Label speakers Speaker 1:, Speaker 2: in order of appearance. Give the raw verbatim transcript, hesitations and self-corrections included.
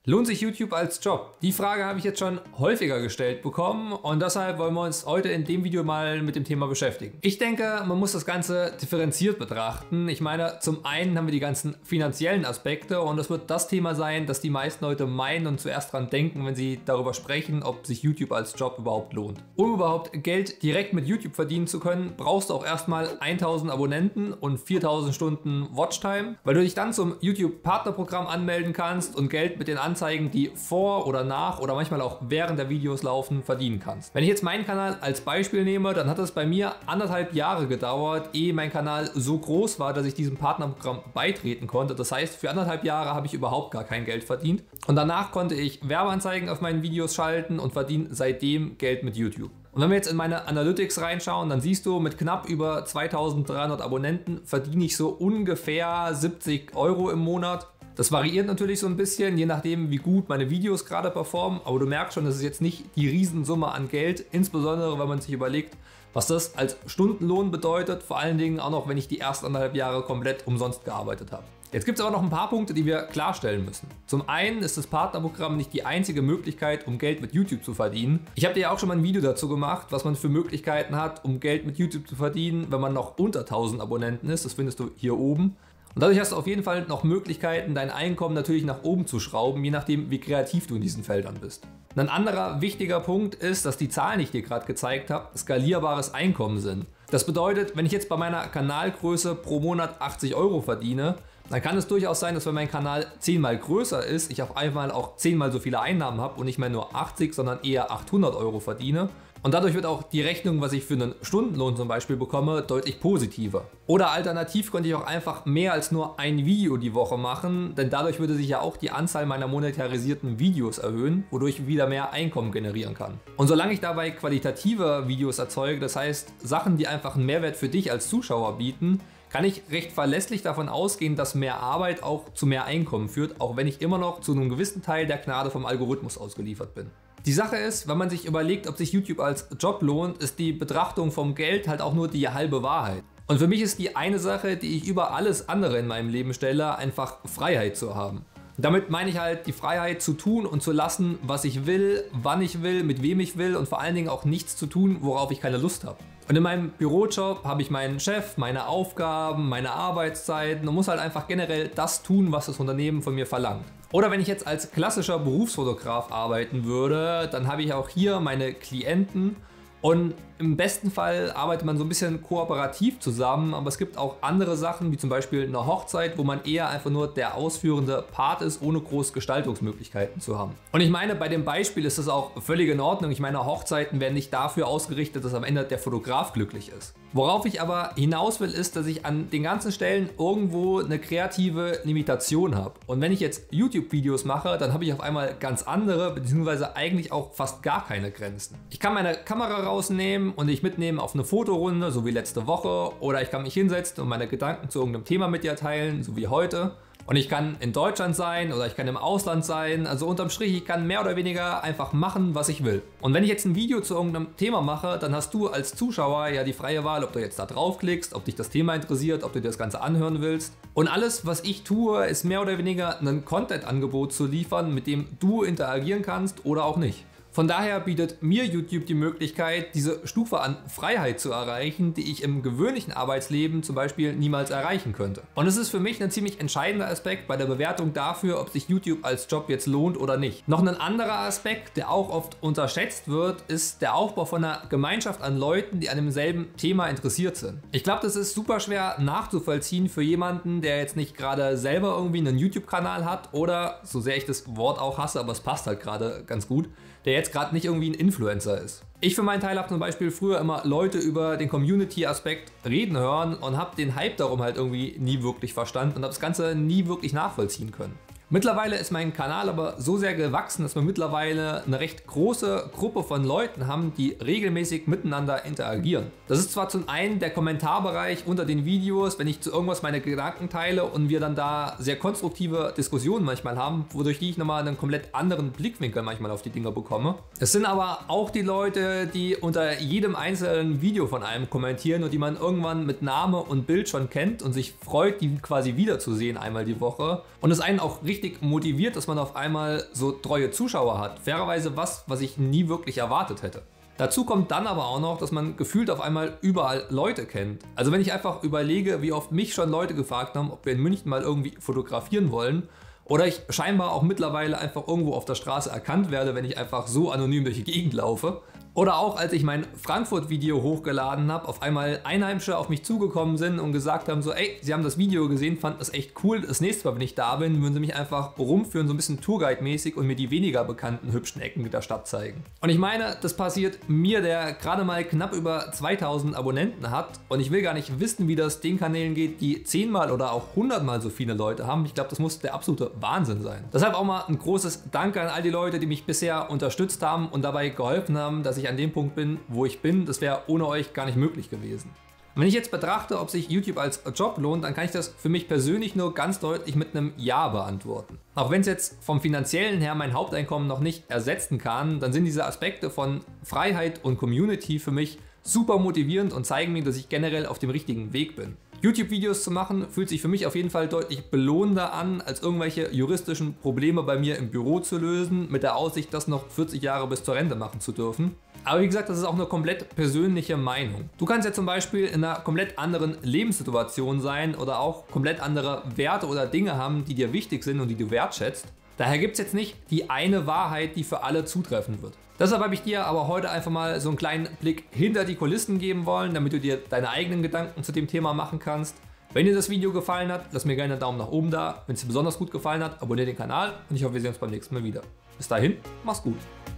Speaker 1: Lohnt sich YouTube als Job? Die Frage habe ich jetzt schon häufiger gestellt bekommen und deshalb wollen wir uns heute in dem Video mal mit dem Thema beschäftigen. Ich denke, man muss das Ganze differenziert betrachten. Ich meine, zum einen haben wir die ganzen finanziellen Aspekte und das wird das Thema sein, das die meisten Leute meinen und zuerst dran denken, wenn sie darüber sprechen, ob sich YouTube als Job überhaupt lohnt. Um überhaupt Geld direkt mit YouTube verdienen zu können, brauchst du auch erstmal tausend Abonnenten und viertausend Stunden Watchtime, weil du dich dann zum YouTube Partnerprogramm anmelden kannst und Geld mit den Anzeigen, die vor oder nach oder manchmal auch während der Videos laufen, verdienen kannst. Wenn ich jetzt meinen Kanal als Beispiel nehme, dann hat es bei mir anderthalb Jahre gedauert, ehe mein Kanal so groß war, dass ich diesem Partnerprogramm beitreten konnte. Das heißt, für anderthalb Jahre habe ich überhaupt gar kein Geld verdient. Und danach konnte ich Werbeanzeigen auf meinen Videos schalten und verdiene seitdem Geld mit YouTube. Und wenn wir jetzt in meine Analytics reinschauen, dann siehst du, mit knapp über zweitausenddreihundert Abonnenten verdiene ich so ungefähr siebzig Euro im Monat. Das variiert natürlich so ein bisschen, je nachdem, wie gut meine Videos gerade performen, aber du merkst schon, das ist jetzt nicht die Riesensumme an Geld, insbesondere wenn man sich überlegt, was das als Stundenlohn bedeutet, vor allen Dingen auch noch, wenn ich die ersten anderthalb Jahre komplett umsonst gearbeitet habe. Jetzt gibt es aber noch ein paar Punkte, die wir klarstellen müssen. Zum einen ist das Partnerprogramm nicht die einzige Möglichkeit, um Geld mit YouTube zu verdienen. Ich habe dir ja auch schon mal ein Video dazu gemacht, was man für Möglichkeiten hat, um Geld mit YouTube zu verdienen, wenn man noch unter tausend Abonnenten ist. Das findest du hier oben. Und dadurch hast du auf jeden Fall noch Möglichkeiten, dein Einkommen natürlich nach oben zu schrauben, je nachdem, wie kreativ du in diesen Feldern bist. Und ein anderer wichtiger Punkt ist, dass die Zahlen, die ich dir gerade gezeigt habe, skalierbares Einkommen sind. Das bedeutet, wenn ich jetzt bei meiner Kanalgröße pro Monat achtzig Euro verdiene, dann kann es durchaus sein, dass wenn mein Kanal zehnmal größer ist, ich auf einmal auch zehnmal so viele Einnahmen habe und nicht mehr nur achtzig, sondern eher achthundert Euro verdiene. Und dadurch wird auch die Rechnung, was ich für einen Stundenlohn zum Beispiel bekomme, deutlich positiver. Oder alternativ könnte ich auch einfach mehr als nur ein Video die Woche machen, denn dadurch würde sich ja auch die Anzahl meiner monetarisierten Videos erhöhen, wodurch ich wieder mehr Einkommen generieren kann. Und solange ich dabei qualitative Videos erzeuge, das heißt Sachen, die einfach einen Mehrwert für dich als Zuschauer bieten, kann ich recht verlässlich davon ausgehen, dass mehr Arbeit auch zu mehr Einkommen führt, auch wenn ich immer noch zu einem gewissen Teil der Gnade vom Algorithmus ausgeliefert bin. Die Sache ist, wenn man sich überlegt, ob sich YouTube als Job lohnt, ist die Betrachtung vom Geld halt auch nur die halbe Wahrheit. Und für mich ist die eine Sache, die ich über alles andere in meinem Leben stelle, einfach Freiheit zu haben. Damit meine ich halt die Freiheit zu tun und zu lassen, was ich will, wann ich will, mit wem ich will und vor allen Dingen auch nichts zu tun, worauf ich keine Lust habe. Und in meinem Bürojob habe ich meinen Chef, meine Aufgaben, meine Arbeitszeiten und muss halt einfach generell das tun, was das Unternehmen von mir verlangt. Oder wenn ich jetzt als klassischer Berufsfotograf arbeiten würde, dann habe ich auch hier meine Klienten und im besten Fall arbeitet man so ein bisschen kooperativ zusammen, aber es gibt auch andere Sachen, wie zum Beispiel eine Hochzeit, wo man eher einfach nur der ausführende Part ist, ohne groß Gestaltungsmöglichkeiten zu haben. Und ich meine, bei dem Beispiel ist das auch völlig in Ordnung. Ich meine, Hochzeiten werden nicht dafür ausgerichtet, dass am Ende der Fotograf glücklich ist. Worauf ich aber hinaus will, ist, dass ich an den ganzen Stellen irgendwo eine kreative Limitation habe. Und wenn ich jetzt YouTube-Videos mache, dann habe ich auf einmal ganz andere, beziehungsweise eigentlich auch fast gar keine Grenzen. Ich kann meine Kamera rausnehmen und ich mitnehmen auf eine Fotorunde, so wie letzte Woche, oder ich kann mich hinsetzen und meine Gedanken zu irgendeinem Thema mit dir teilen, so wie heute. Und ich kann in Deutschland sein oder ich kann im Ausland sein, also unterm Strich, ich kann mehr oder weniger einfach machen, was ich will. Und wenn ich jetzt ein Video zu irgendeinem Thema mache, dann hast du als Zuschauer ja die freie Wahl, ob du jetzt da draufklickst, ob dich das Thema interessiert, ob du dir das Ganze anhören willst. Und alles, was ich tue, ist mehr oder weniger ein Content-Angebot zu liefern, mit dem du interagieren kannst oder auch nicht. Von daher bietet mir YouTube die Möglichkeit, diese Stufe an Freiheit zu erreichen, die ich im gewöhnlichen Arbeitsleben zum Beispiel niemals erreichen könnte. Und es ist für mich ein ziemlich entscheidender Aspekt bei der Bewertung dafür, ob sich YouTube als Job jetzt lohnt oder nicht. Noch ein anderer Aspekt, der auch oft unterschätzt wird, ist der Aufbau von einer Gemeinschaft an Leuten, die an demselben Thema interessiert sind. Ich glaube, das ist super schwer nachzuvollziehen für jemanden, der jetzt nicht gerade selber irgendwie einen YouTube-Kanal hat oder, so sehr ich das Wort auch hasse, aber es passt halt gerade ganz gut, der jetzt gerade nicht irgendwie ein Influencer ist. Ich für meinen Teil habe zum Beispiel früher immer Leute über den Community-Aspekt reden hören und habe den Hype darum halt irgendwie nie wirklich verstanden und habe das Ganze nie wirklich nachvollziehen können. Mittlerweile ist mein Kanal aber so sehr gewachsen, dass wir mittlerweile eine recht große Gruppe von Leuten haben, die regelmäßig miteinander interagieren. Das ist zwar zum einen der Kommentarbereich unter den Videos, wenn ich zu irgendwas meine Gedanken teile und wir dann da sehr konstruktive Diskussionen manchmal haben, wodurch ich nochmal einen komplett anderen Blickwinkel manchmal auf die Dinge bekomme. Es sind aber auch die Leute, die unter jedem einzelnen Video von einem kommentieren und die man irgendwann mit Name und Bild schon kennt und sich freut, die quasi wiederzusehen einmal die Woche und es einen auch richtig richtig motiviert, dass man auf einmal so treue Zuschauer hat. Fairerweise was, was ich nie wirklich erwartet hätte. Dazu kommt dann aber auch noch, dass man gefühlt auf einmal überall Leute kennt. Also wenn ich einfach überlege, wie oft mich schon Leute gefragt haben, ob wir in München mal irgendwie fotografieren wollen, oder ich scheinbar auch mittlerweile einfach irgendwo auf der Straße erkannt werde, wenn ich einfach so anonym durch die Gegend laufe. Oder auch als ich mein Frankfurt-Video hochgeladen habe, auf einmal Einheimische auf mich zugekommen sind und gesagt haben so, ey, sie haben das Video gesehen, fanden das echt cool, das nächste Mal, wenn ich da bin, würden sie mich einfach rumführen, so ein bisschen Tourguide-mäßig und mir die weniger bekannten hübschen Ecken der Stadt zeigen. Und ich meine, das passiert mir, der gerade mal knapp über zweitausend Abonnenten hat, und ich will gar nicht wissen, wie das den Kanälen geht, die zehnmal oder auch hundertmal so viele Leute haben. Ich glaube, das muss der absolute Wahnsinn sein. Deshalb auch mal ein großes Danke an all die Leute, die mich bisher unterstützt haben und dabei geholfen haben, dass ich an dem Punkt bin, wo ich bin. Das wäre ohne euch gar nicht möglich gewesen. Und wenn ich jetzt betrachte, ob sich YouTube als Job lohnt, dann kann ich das für mich persönlich nur ganz deutlich mit einem Ja beantworten. Auch wenn es jetzt vom Finanziellen her mein Haupteinkommen noch nicht ersetzen kann, dann sind diese Aspekte von Freiheit und Community für mich super motivierend und zeigen mir, dass ich generell auf dem richtigen Weg bin. YouTube-Videos zu machen fühlt sich für mich auf jeden Fall deutlich belohnender an, als irgendwelche juristischen Probleme bei mir im Büro zu lösen, mit der Aussicht, das noch vierzig Jahre bis zur Rente machen zu dürfen. Aber wie gesagt, das ist auch eine komplett persönliche Meinung. Du kannst ja zum Beispiel in einer komplett anderen Lebenssituation sein oder auch komplett andere Werte oder Dinge haben, die dir wichtig sind und die du wertschätzt. Daher gibt es jetzt nicht die eine Wahrheit, die für alle zutreffen wird. Deshalb habe ich dir aber heute einfach mal so einen kleinen Blick hinter die Kulissen geben wollen, damit du dir deine eigenen Gedanken zu dem Thema machen kannst. Wenn dir das Video gefallen hat, lass mir gerne einen Daumen nach oben da. Wenn es dir besonders gut gefallen hat, abonniere den Kanal und ich hoffe, wir sehen uns beim nächsten Mal wieder. Bis dahin, mach's gut.